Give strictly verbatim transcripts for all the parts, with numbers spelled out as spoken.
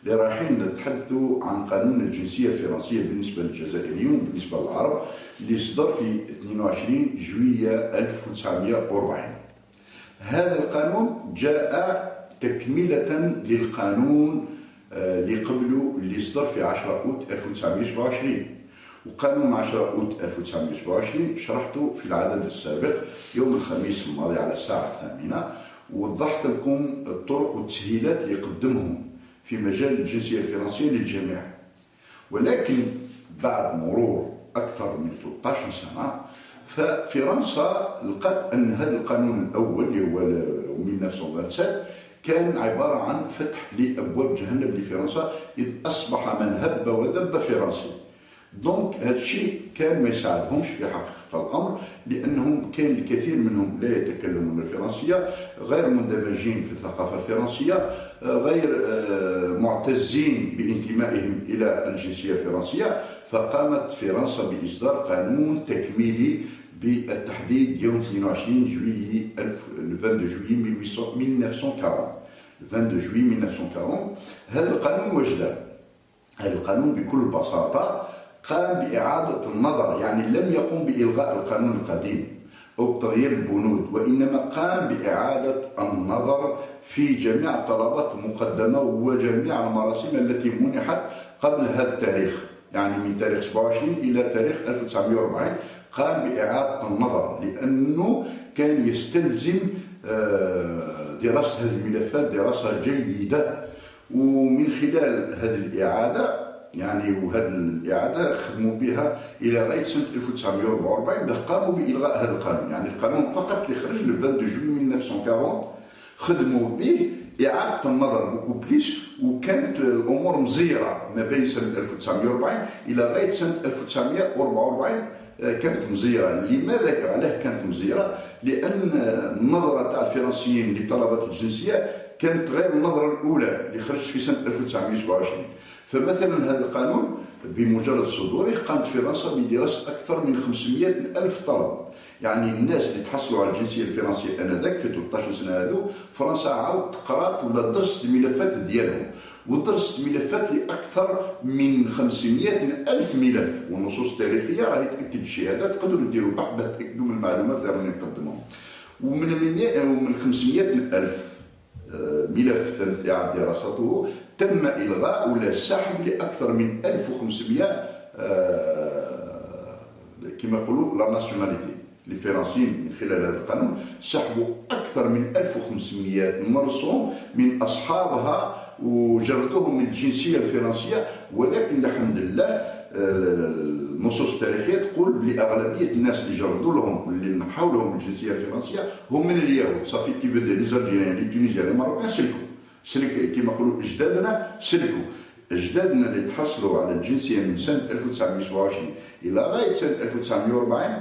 اللي رايحين نتحدثوا عن قانون الجنسية الفرنسية بالنسبة للجزائريين وبالنسبة للعرب اللي صدر في اثنين وعشرين جويلية ألف وتسعمائة وأربعين. هذا القانون جاء تكملة للقانون اللي قبله اللي صدر في عشرة أوت ألف وتسعمائة وسبعة وعشرين. وقانون عشرة أوت ألف وتسعمائة وسبعة وعشرين شرحته في العدد السابق يوم الخميس الماضي على الساعة الثامنة، ووضحت لكم الطرق والتسهيلات اللي قدمهم في مجال الجنسية الفرنسية للجميع. ولكن بعد مرور أكثر من ثلاثة عشر سنة ففرنسا لقت أن هذا القانون الأول اللي هو ألف وتسعمائة وسبعة وثمانين كان عبارة عن فتح لأبواب جهنم لفرنسا، إذ أصبح من هب ودب فرنسي. دونك هذا الشيء كان ما يساعدهمش في حقيقة الأمر، لأنهم كان الكثير منهم لا يتكلمون الفرنسية، غير مندمجين في الثقافة الفرنسية، غير معتزين بانتمائهم إلى الجنسية الفرنسية. فقامت فرنسا بإصدار قانون تكميلي بالتحديد يوم اثنين وعشرين جويلية اثنين وعشرين جويلية ألف وتسعمائة وأربعين. اثنين وعشرين جويلية ألف وتسعمائة وأربعين. هذا القانون واش دار؟ هذا القانون بكل بساطة قام بإعادة النظر، يعني لم يقم بإلغاء القانون القديم أو بتغيير البنود، وإنما قام بإعادة النظر في جميع الطلبات المقدمة وجميع المراسم التي منحت قبل هذا التاريخ، يعني من تاريخ سبعة وعشرين إلى تاريخ ألف وتسعمائة وأربعين. قام بإعادة النظر لأنه كان يستلزم دراسة هذه الملفات دراسة جيدة، ومن خلال هذه الإعادة يعني وهذه الإعادة خدموا بها إلى غاية سنة ألف وتسعمائة وأربعة وأربعين، قاموا بإلغاء هذا القانون. يعني القانون فقط اللي خرج لو اثنين جويلية ألف وتسعمائة وأربعين خدموا به إعادة النظر بوكو بليس، وكانت الأمور مزيرة ما بين سنة ألف وتسعمائة وأربعين إلى غاية سنة ألف وتسعمائة وأربعة وأربعين. كانت مزيرة. لماذا علاه كانت مزيرة؟ لأن النظرة تاع الفرنسيين لطلبة الجنسية كانت غير النظرة الأولى اللي خرجت في سنة ألف وتسعمائة وسبعة وعشرين. فمثلا هذا القانون بمجرد صدوره قامت فرنسا بدراسة أكثر من خمسمائة ألف طلب. يعني الناس اللي تحصلوا على الجنسية الفرنسية آنذاك في ثلاثة عشر سنة هذو، فرنسا عاودت قرات ولا درست الملفات ديالهم، ودرست ملفات لأكثر من خمسمائة ألف ملف، والنصوص التاريخية راهي تأكد الشيء هذا. تقدروا ديروا بحث باش تأكدوا من المعلومات اللي راني نقدمهم. ومن ومن خمسمائة ألف ملف تم إعادة دراسته تم إلغاء ولا سحب لأكثر من ألف وخمسمائة كما يقولوا لا ناسيوناليتي. الفرنسيين من خلال هذا القانون سحبوا أكثر من ألف وخمسمائة مرسوم من أصحابها وجردوهم من الجنسية الفرنسية. ولكن الحمد لله النصوص التاريخية تقول لأغلبية الناس اللي جردوا لهم اللي نحاو لهم الجنسية الفرنسية هم من اليهود. صافي كيف دي لي زالجيريان لي تونيزيان لي ماروكان سلكوا سلك كما يقولوا أجدادنا سلكوا. أجدادنا اللي تحصلوا على الجنسية من سنة ألف وتسعمائة وسبعة وعشرين إلى غاية سنة ألف وتسعمائة وأربعين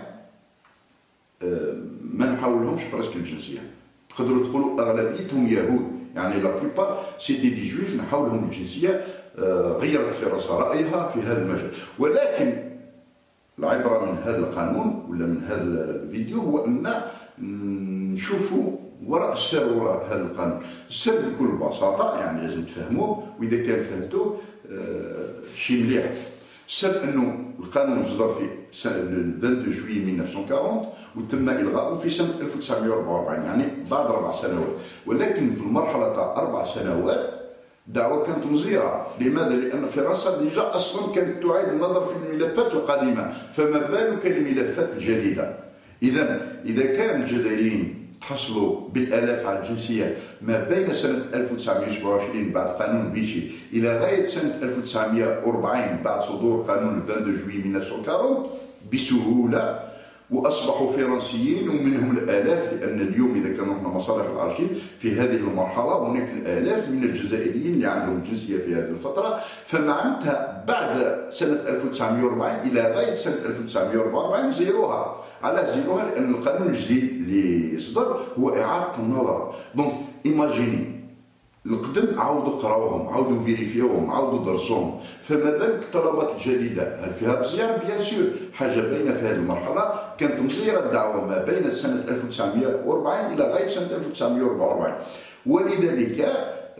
ما نحاولهمش برسك الجنسية. تقدروا تقولوا أغلبيتهم يهود، يعني لا بليبار سيتي دي جويف نحاولهم الجنسية. غيرت فرنسا رأيها في هذا المجال. ولكن العبرة من هذا القانون ولا من هذا الفيديو هو أن نشوفوا وراء السر وراء هذا القانون. السر بكل بساطة يعني لازم تفهموه، وإذا كان فهمتوه شيء مليح. السر أنه القانون صدر في سنة اثنين جويلية ألف وتسعمائة وأربعين وتم إلغاؤه في سنة ألف وتسعمائة وأربعة وأربعين، يعني بعد أربع سنوات. ولكن في المرحلة تاع أربع سنوات دعوة كانت مزيرة. لماذا؟ لأن فرنسا ديجا أصلا كانت تعيد النظر في الملفات القديمة، فما بالك الملفات الجديدة. إذا إذا كان الجزائريين تحصلوا بالآلاف على الجنسية ما بين سنة ألف وتسعمائة وسبعة وعشرين بعد قانون فيشي إلى غاية سنة ألف وتسعمائة وأربعين بعد صدور قانون اثنين جويلية ألف وتسعمائة وأربعين بسهولة، وأصبحوا فرنسيين ومنهم الآلاف. لأن اليوم إذا كان رحنا مصالح الأرشيف في هذه المرحلة هناك الآلاف من الجزائريين اللي عندهم جنسية في هذه الفترة. فمعناتها بعد سنة ألف وتسعمائة وأربعين إلى غاية سنة ألف وتسعمائة وأربعة وأربعين زيروها. على زيروها لأن القانون الجديد اللي صدر هو إعادة النظر. دونك إيماجيني القدم عاودوا قراوهم، عاودوا فيريفيوهم، عاودوا درسوهم. فما بالك الطلبات الجديدة هل فيها مزيان؟ بيان سور حاجة باينة في هذه المرحلة كانت مزيرة الدعوة ما بين سنة ألف وتسعمائة وأربعين إلى غاية سنة ألف وتسعمائة وأربعة وأربعين. ولذلك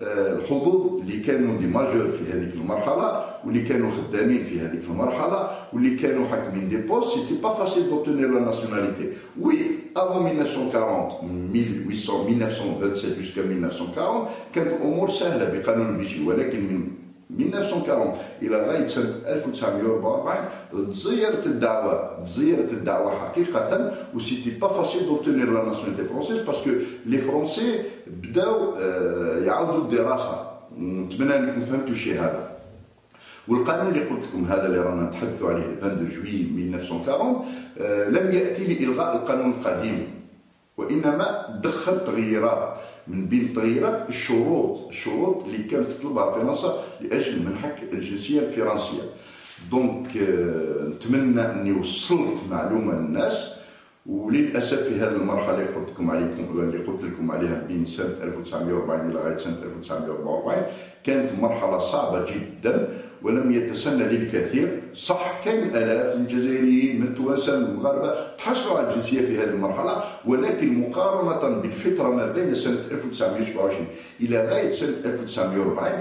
الحظوظ اللي كانوا دي ماجور في هذيك المرحله واللي كانوا خدامين في هذيك المرحله واللي كانوا حاكمين دي بوست. سيتي با فاسيل دوبتونير لا ناسيوناليتي. وي افون ألف وثمانمائة وأربعين ألف وثمانمائة وسبعين جوسكا ألف وثمانمائة وأربعين كانت الامور سهله بقانون فيشي، ولكن من ألف وثمانمائة وأربعين الى غايه سنه ألف وتسعمائة وأربعة وأربعين تزيرت الدعوه تزيرت الدعوه حقيقه. وسيتي با فاسيل دوبتونير لا ناسيوناليتي فرونسيز باسكو لي فرونسي بداو يعاودوا الدراسه. نتمنى انكم فهمتوا الشيء هذا. والقانون اللي قلت لكم هذا اللي رانا نتحدثوا عليه اثنين جويي ألف وتسعمائة وأربعين لم ياتي لالغاء القانون القديم، وانما دخل تغييرات. من بين التغييرات الشروط الشروط اللي كانت تطلبها فرنسا لاجل منحك الجنسيه الفرنسيه. دونك نتمنى اني وصلت معلومه للناس. وللاسف في هذه المرحله اللي قلت لكم عليكم اللي قلت لكم عليها بين سنه ألف وتسعمائة وأربعين الى غايه سنه ألف وتسعمائة وأربعة وأربعين كانت مرحله صعبه جدا ولم يتسنى للكثير. صح كان الاف من الجزائريين من التوانسه من المغاربه تحصلوا على الجنسيه في هذه المرحله، ولكن مقارنه بالفتره ما بين سنه ألف وتسعمائة وسبعة وعشرين الى غايه سنه ألف وتسعمائة وأربعين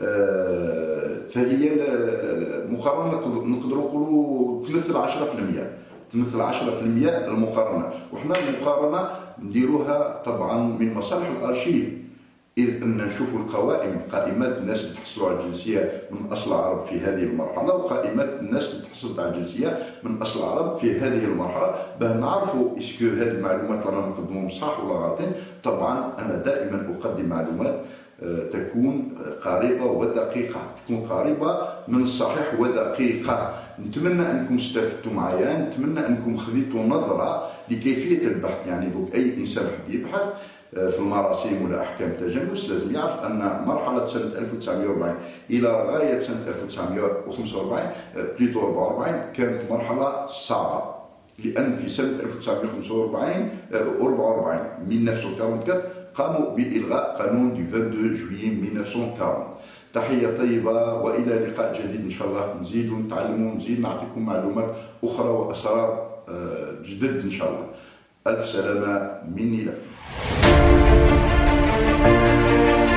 فهي مقارنه نقدروا نقولوا تمثل عشرة بالمئة تمثل عشرة بالمئة المقارنه. وحنا المقارنه نديروها طبعا من مصالح الارشيف، إذ أن نشوفوا القوائم قائمات الناس اللي تحصلوا على الجنسية من أصل عرب في هذه المرحلة وقائمات الناس اللي تحصلت على الجنسية من أصل عرب في هذه المرحلة باه نعرفوا إسكو هذه المعلومات اللي رانا نقدموهم صح ولا غلطين. طبعا أنا دائما أقدم معلومات تكون قريبة ودقيقة، تكون قريبة من الصحيح ودقيقة. نتمنى أنكم استفدتوا معايا، نتمنى أنكم خذيتوا نظرة لكيفية البحث. يعني دوك أي إنسان حب يبحث في المراسيم ولا احكام التجنس لازم يعرف ان مرحله سنه ألف وتسعمائة وأربعين الى غايه سنه ألف وتسعمائة وخمسة وأربعين بليتو أربعة وأربعين كانت مرحله صعبه، لان في سنه ألف وتسعمائة وخمسة وأربعين أربعة وأربعين ألف وتسعمائة وأربعة وأربعين قاموا بالغاء قانون دو اثنين وعشرين جويي ألف وتسعمائة وأربعين. تحيه طيبه والى لقاء جديد ان شاء الله. نزيدوا نتعلموا، نزيد نعطيكم معلومات اخرى واسرار جدد ان شاء الله. الف سلامه مني لكم.